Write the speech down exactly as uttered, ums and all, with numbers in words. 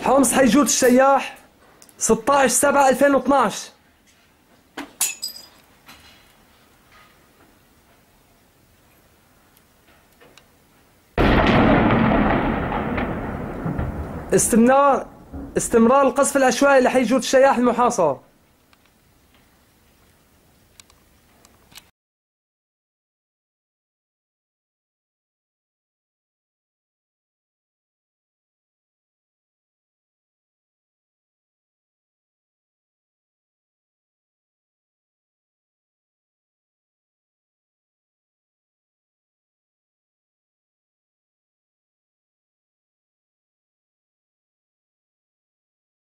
حمص حي جود الشياح ستة عشر سبعة ألفين واثناشر. استمرار استمرار القصف العشوائي لحي جود الشياح المحاصر.